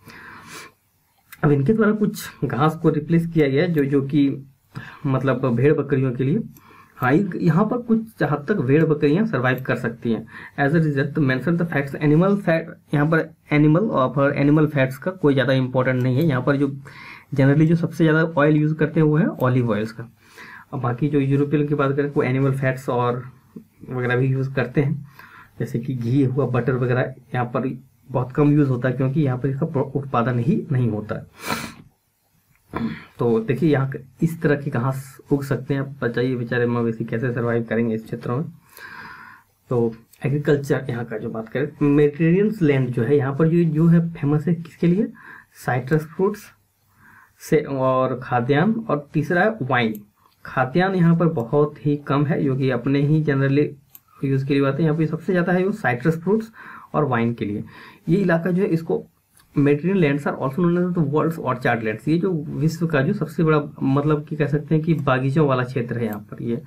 अब इनके द्वारा कुछ घास को रिप्लेस किया गया है जो कि मतलब भेड़ बकरियों के लिए। हाँ, यहाँ पर कुछ हद तक भेड़ बकरियाँ सर्वाइव कर सकती हैं। As a result mention the facts animal fat, यहाँ पर एनिमल फैट्स का कोई ज़्यादा इंपॉर्टेंट नहीं है। यहाँ पर जो जनरली जो सबसे ज़्यादा ऑयल यूज़ करते हैं वो है ऑलिव ऑयल्स का। अब बाकी जो यूरोपियन की बात करें वो एनिमल फैट्स और वगैरह भी यूज़ करते हैं, जैसे कि घी हुआ, बटर वगैरह यहाँ पर बहुत कम यूज़ होता है, क्योंकि यहाँ पर इसका उत्पादन ही नहीं होता है। तो देखिए यहाँ इस तरह की घास उग सकते हैं। आप बताइए बेचारे मवेशी कैसे सर्वाइव करेंगे इस क्षेत्रों में। तो एग्रीकल्चर यहाँ का जो बात करें, मेडिटेरियन लैंड जो है यहाँ पर जो है फेमस है किसके लिए, साइट्रस फ्रूट्स से और खाद्यान्न, और तीसरा है वाइन। खाद्यान्न यहाँ पर बहुत ही कम है, जो कि अपने ही जनरली यूज़ के लिए आते हैं। यहाँ पर सबसे ज़्यादा है वो साइट्रस फ्रूट्स और वाइन के लिए। ये इलाका जो है इसको Mediterranean lands are also known as the world's orchard lands. ये जो विश्व का जो सबसे बड़ा मतलब कि कह सकते हैं कि बागीचों वाला क्षेत्र है यहाँ पर। ये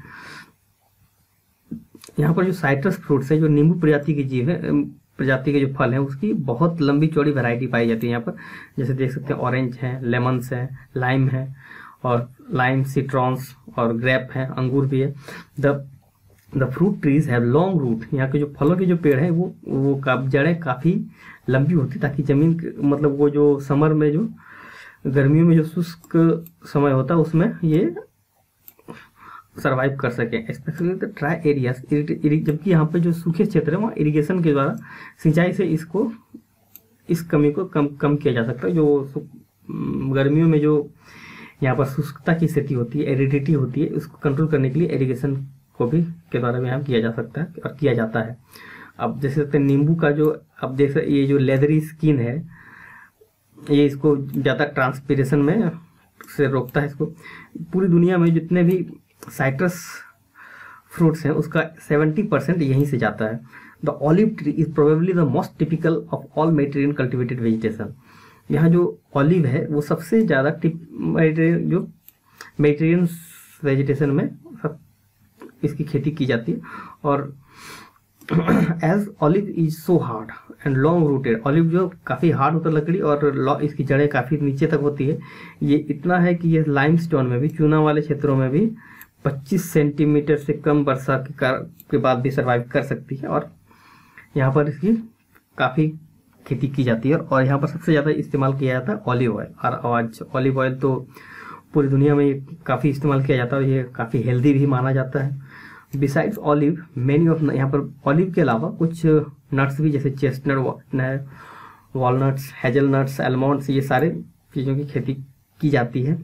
यहाँ पर जो साइट्रस फ्रूट्स है, जो नींबू प्रजाति के जीव है, प्रजाति के जो फल हैं, उसकी बहुत लंबी चौड़ी वैरायटी पाई जाती है यहाँ पर। जैसे देख सकते हैं ऑरेंज है, लेमन्स है, लाइम है, और लाइम, सिट्रॉन्स और ग्रेप है, अंगूर भी है। The fruit trees have long root. यहाँ के जो फलों के जो पेड़ हैं वो जड़ें काफ़ी लंबी होती, ताकि जमीन मतलब वो जो समर में जो गर्मियों में जो शुष्क समय होता है उसमें ये सरवाइव कर सके, स्पेशली द ड्राई एरियाज। जबकि यहाँ पे जो सूखे क्षेत्र है वहाँ इरिगेशन के द्वारा सिंचाई से इस कमी को कम किया जा सकता है। जो गर्मियों में जो यहाँ पर शुष्कता की स्थिति होती है, एरिडिटी होती है, उसको कंट्रोल करने के लिए इरिगेशन को भी के द्वारा भी यहाँ किया जा सकता है और किया जाता है। अब देख सकते हैं नींबू का जो अब देख सकते ये जो लेदरी स्किन है, ये इसको ज़्यादा ट्रांसपीरेशन में से रोकता है। इसको पूरी दुनिया में जितने भी साइट्रस फ्रूट्स हैं उसका 70% यहीं से जाता है। The olive tree is probably the most typical of all Mediterranean cultivated vegetation. यहाँ जो ऑलिव है वो सबसे ज़्यादा जो मेडिटेरियन वेजिटेशन में सब इसकी खेती की जाती है। और as olive is so hard and long rooted, olive जो काफ़ी हार्ड होता है लकड़ी और इसकी जड़ें काफ़ी नीचे तक होती है। ये इतना है कि ये लाइमस्टोन में भी, चूना वाले क्षेत्रों में भी 25 सेंटीमीटर से कम वर्षा के बाद भी सर्वाइव कर सकती है। और यहाँ पर इसकी काफ़ी खेती की जाती है और यहाँ पर सबसे ज़्यादा इस्तेमाल किया जाता है ऑलिव ऑयल। और आज ऑलिव ऑयल तो पूरी दुनिया में काफ़ी इस्तेमाल किया जाता है, ये काफ़ी हेल्दी भी माना जाता है। बिसाइड्स ऑलिव मैनी ऑफ, यहाँ पर ऑलिव के अलावा कुछ नट्स भी, जैसे चेस्टनट है, वॉलनट्स, हेजलनट्स, आलमंड्स, ये सारे चीज़ों की खेती की जाती है।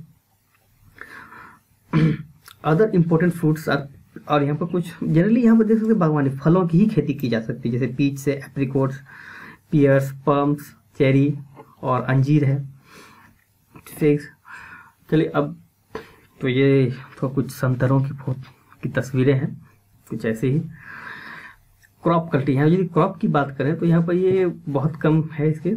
अदर इम्पोर्टेंट फ्रूट्स आर, और यहाँ पर कुछ जनरली यहाँ पर देख सकते बागवानी फलों की ही खेती की जा सकती है, जैसे पीच से एप्रिकॉट्स, पियर्स, पम्स, चेरी और अंजीर है। फिग्स। चलिए अब तो ये तो कुछ संतरों की तस्वीरें हैं, कुछ ऐसे ही। क्रॉप कल्टी, यहाँ यदि क्रॉप की बात करें तो यहाँ पर ये बहुत कम है इसके।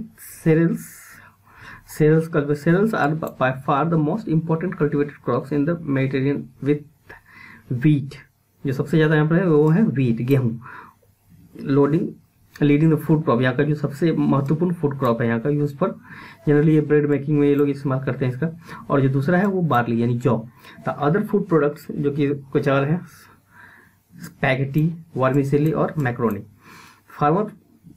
Cereals are by far the most important cultivated crops in the Mediterranean with wheat। जो सबसे ज़्यादा यहाँ पर है वो है wheat, गेहूँ। लीडिंग द फूड क्रॉप, यहाँ का जो सबसे महत्वपूर्ण फूड क्रॉप है यहाँ का यूज़ पर। जनरली ये ब्रेड मेकिंग में ये लोग इस्तेमाल करते हैं इसका। और जो दूसरा है वो बार्ली यानी जौ। द अदर फूड प्रोडक्ट्स जो कि कुछ और हैं, स्पैगेटी, वर्मिसेली और मैक्रोनी। फार्मर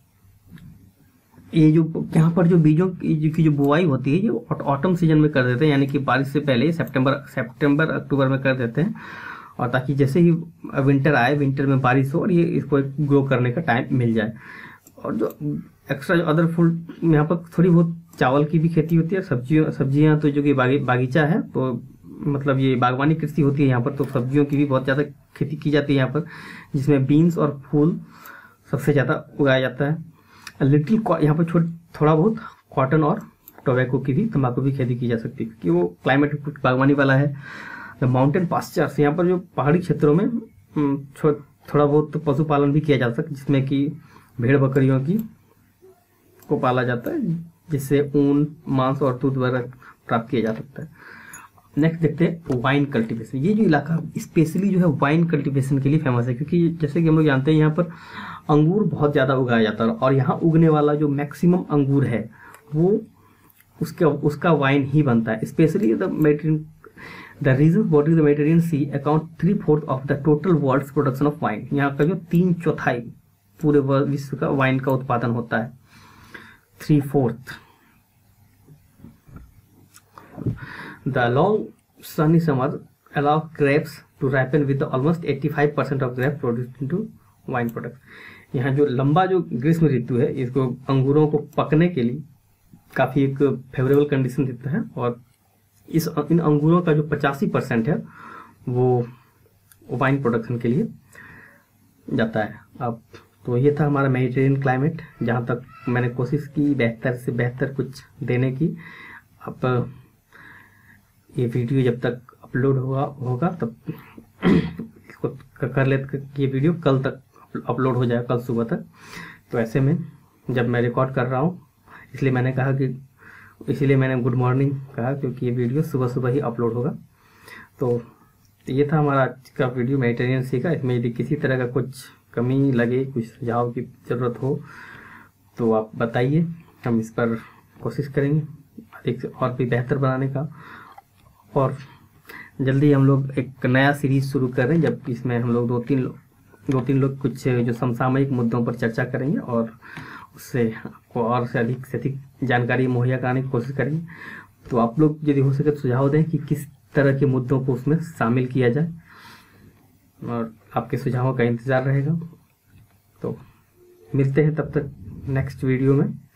ये जो यहाँ पर जो बीजों की जो बुआई होती है ये ऑटम सीजन में कर देते हैं, यानी कि बारिश से पहले सितंबर अक्टूबर में कर देते हैं, और ताकि जैसे ही विंटर आए, विंटर में बारिश हो और ये इसको ग्रो करने का टाइम मिल जाए। और जो एक्स्ट्रा जो अदर फूड, यहाँ पर थोड़ी बहुत चावल की भी खेती होती है, सब्जियाँ तो जो कि बागीचा है, तो मतलब ये बागवानी कृषि होती है यहाँ पर, तो सब्जियों की भी बहुत ज़्यादा खेती की जाती है यहाँ पर, जिसमें बीन्स और फूल सबसे ज़्यादा उगाया जाता है। लिटिल यहाँ पर थोड़ा बहुत कॉटन और टोबैको की भी, तंबाकू भी खेती की जा सकती है, क्योंकि वो क्लाइमेट बागवानी वाला है। द माउंटेन पास्चर्स, यहाँ पर जो पहाड़ी क्षेत्रों में थोड़ा बहुत पशुपालन भी किया जा सकता है, जिसमें कि भेड़ बकरियों को पाला जाता है, जिससे ऊन, मांस और दूध वगैरह प्राप्त किया जा सकता है। नेक्स्ट देखते हैं वाइन कल्टीवेशन। ये जो इलाका स्पेशली जो है वाइन कल्टीवेशन के लिए फेमस है, क्योंकि जैसे कि हम लोग जानते हैं यहाँ पर अंगूर बहुत ज़्यादा उगाया जाता है, और यहाँ उगने वाला जो मैक्सिमम अंगूर है वो उसका वाइन ही बनता है। Specially the region body the Mediterranean sea account 3/4 of the total world production of wine. यहाँ का जो 3/4 पूरे विश्व का वाइन का उत्पादन होता है, 3/4। The long sunny summer allow grapes to ripen with almost 85% of grapes produced into wine products। यहाँ जो लंबा जो ग्रीष्म ऋतु है, इसको अंगूरों को पकने के लिए काफ़ी एक फेवरेबल कंडीशन देता है, और इन अंगूरों का जो 85% है वो वाइन प्रोडक्शन के लिए जाता है। अब तो ये था हमारा मेडिटेरियन क्लाइमेट, जहाँ तक मैंने कोशिश की बेहतर से बेहतर कुछ देने की। अब ये वीडियो जब तक अपलोड होगा तब इसको कर लेते, ये वीडियो कल तक अपलोड हो जाएगा, कल सुबह तक। तो ऐसे में जब मैं रिकॉर्ड कर रहा हूँ, इसलिए मैंने गुड मॉर्निंग कहा, क्योंकि ये वीडियो सुबह सुबह ही अपलोड होगा। तो ये था हमारा आज का वीडियो मेडिटेरियन सी का। इसमें यदि किसी तरह का कुछ कमी लगे, कुछ सुझाव की ज़रूरत हो तो आप बताइए, हम इस पर कोशिश करेंगे अधिक और भी बेहतर बनाने का। और जल्दी हम लोग एक नया सीरीज शुरू कर रहे हैं, जब इसमें हम लोग दो तीन लोग कुछ जो समसामयिक मुद्दों पर चर्चा करेंगे और उससे आपको और से अधिक जानकारी मुहैया कराने की कोशिश करेंगे। तो आप लोग यदि हो सके तो सुझाव दें कि किस तरह के मुद्दों को उसमें शामिल किया जाए, और आपके सुझावों का इंतज़ार रहेगा। तो मिलते हैं तब तक नेक्स्ट वीडियो में।